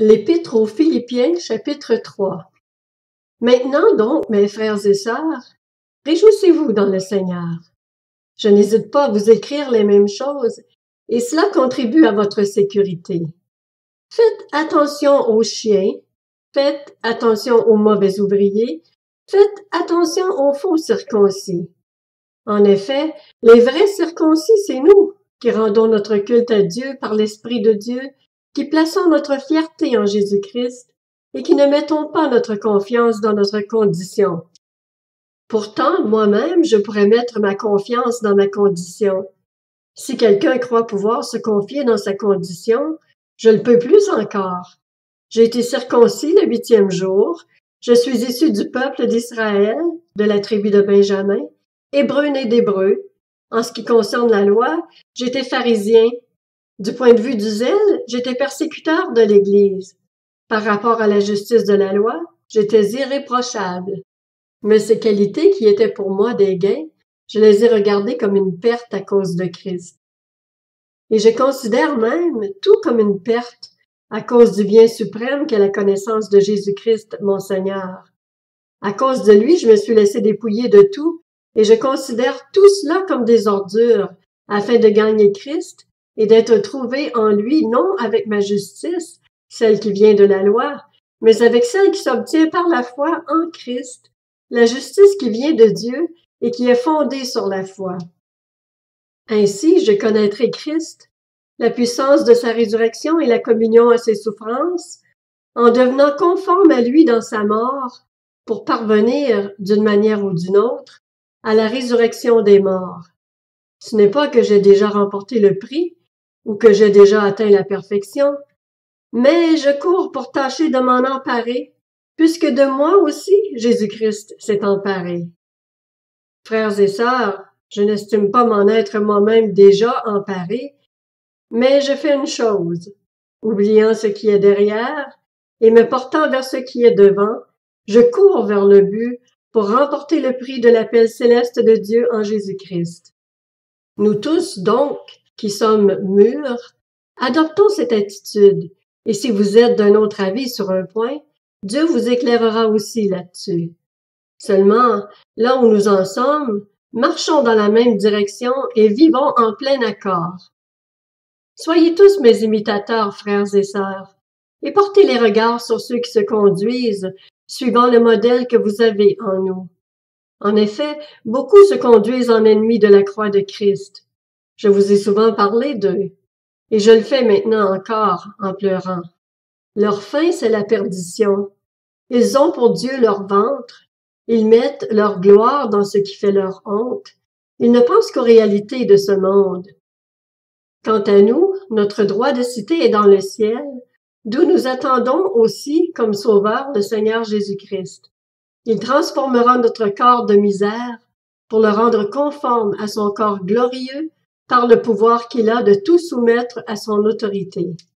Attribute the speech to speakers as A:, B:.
A: L'Épître aux Philippiens, chapitre 3. Maintenant donc, mes frères et sœurs, réjouissez-vous dans le Seigneur. Je n'hésite pas à vous écrire les mêmes choses, et cela contribue à votre sécurité. Faites attention aux chiens, faites attention aux mauvais ouvriers, faites attention aux faux circoncis. En effet, les vrais circoncis, c'est nous, qui rendons notre culte à Dieu par l'Esprit de Dieu, qui plaçons notre fierté en Jésus-Christ et qui ne mettons pas notre confiance dans notre condition. Pourtant, moi-même, je pourrais mettre ma confiance dans ma condition. Si quelqu'un croit pouvoir se confier dans sa condition, je le peux plus encore. J'ai été circoncis le 8e jour, je suis issu du peuple d'Israël, de la tribu de Benjamin, hébreu né d'hébreu. En ce qui concerne la loi, j'étais pharisien. Du point de vue du zèle, j'étais persécuteur de l'Église. Par rapport à la justice de la loi, j'étais irréprochable. Mais ces qualités qui étaient pour moi des gains, je les ai regardées comme une perte à cause de Christ. Et je considère même tout comme une perte à cause du bien suprême qu'est la connaissance de Jésus-Christ, mon Seigneur. À cause de lui, je me suis laissé dépouiller de tout, et je considère tout cela comme des ordures, afin de gagner Christ et d'être trouvé en lui, non avec ma justice, celle qui vient de la loi, mais avec celle qui s'obtient par la foi en Christ, la justice qui vient de Dieu et qui est fondée sur la foi. Ainsi, je connaîtrai Christ, la puissance de sa résurrection et la communion à ses souffrances, en devenant conforme à lui dans sa mort, pour parvenir, d'une manière ou d'une autre, à la résurrection des morts. Ce n'est pas que j'ai déjà remporté le prix, ou que j'ai déjà atteint la perfection, mais je cours pour tâcher de m'en emparer, puisque de moi aussi Jésus-Christ s'est emparé. Frères et sœurs, je n'estime pas m'en être moi-même déjà emparé, mais je fais une chose, oubliant ce qui est derrière et me portant vers ce qui est devant, je cours vers le but pour remporter le prix de l'appel céleste de Dieu en Jésus-Christ. Nous tous, donc, qui sommes mûrs, adoptons cette attitude, et si vous êtes d'un autre avis sur un point, Dieu vous éclairera aussi là-dessus. Seulement, là où nous en sommes, marchons dans la même direction et vivons en plein accord. Soyez tous mes imitateurs, frères et sœurs, et portez les regards sur ceux qui se conduisent, suivant le modèle que vous avez en nous. En effet, beaucoup se conduisent en ennemis de la croix de Christ. Je vous ai souvent parlé d'eux, et je le fais maintenant encore en pleurant. Leur fin, c'est la perdition. Ils ont pour Dieu leur ventre, ils mettent leur gloire dans ce qui fait leur honte, ils ne pensent qu'aux réalités de ce monde. Quant à nous, notre droit de cité est dans le ciel, d'où nous attendons aussi comme sauveur le Seigneur Jésus-Christ. Il transformera notre corps de misère pour le rendre conforme à son corps glorieux par le pouvoir qu'il a de tout soumettre à son autorité.